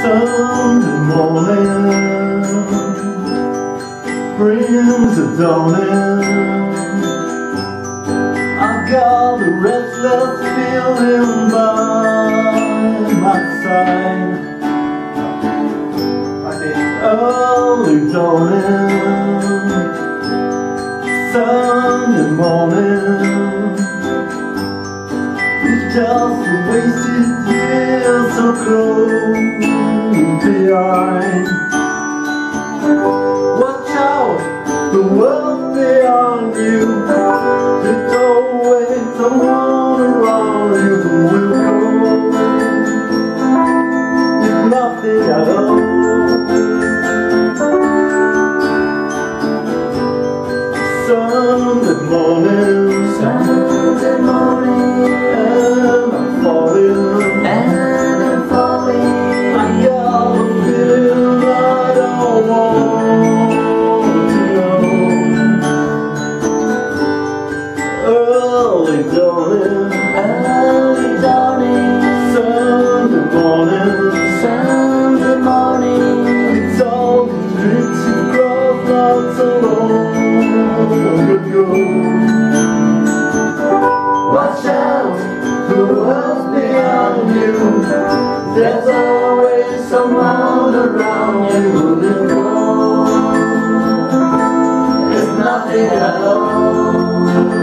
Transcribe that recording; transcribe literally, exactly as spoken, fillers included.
Sunday morning brings a dawning. I got a restless feeling by my side. Early dawning, Sunday morning, it's just a wasted year so close behind. Watch out, the world's beyond you. There's always someone around you who will come. It's nothing at all. Sunday morning, Sunday morning, and I'm falling, and I'm falling. I got a feeling I don't want to know. Early dawning, Early dawning, Sunday morning, Sunday morning. it's all the streets you crossed not so long ago. Watch out, the world's beyond you. There's always someone around you who will go. It's nothing at all.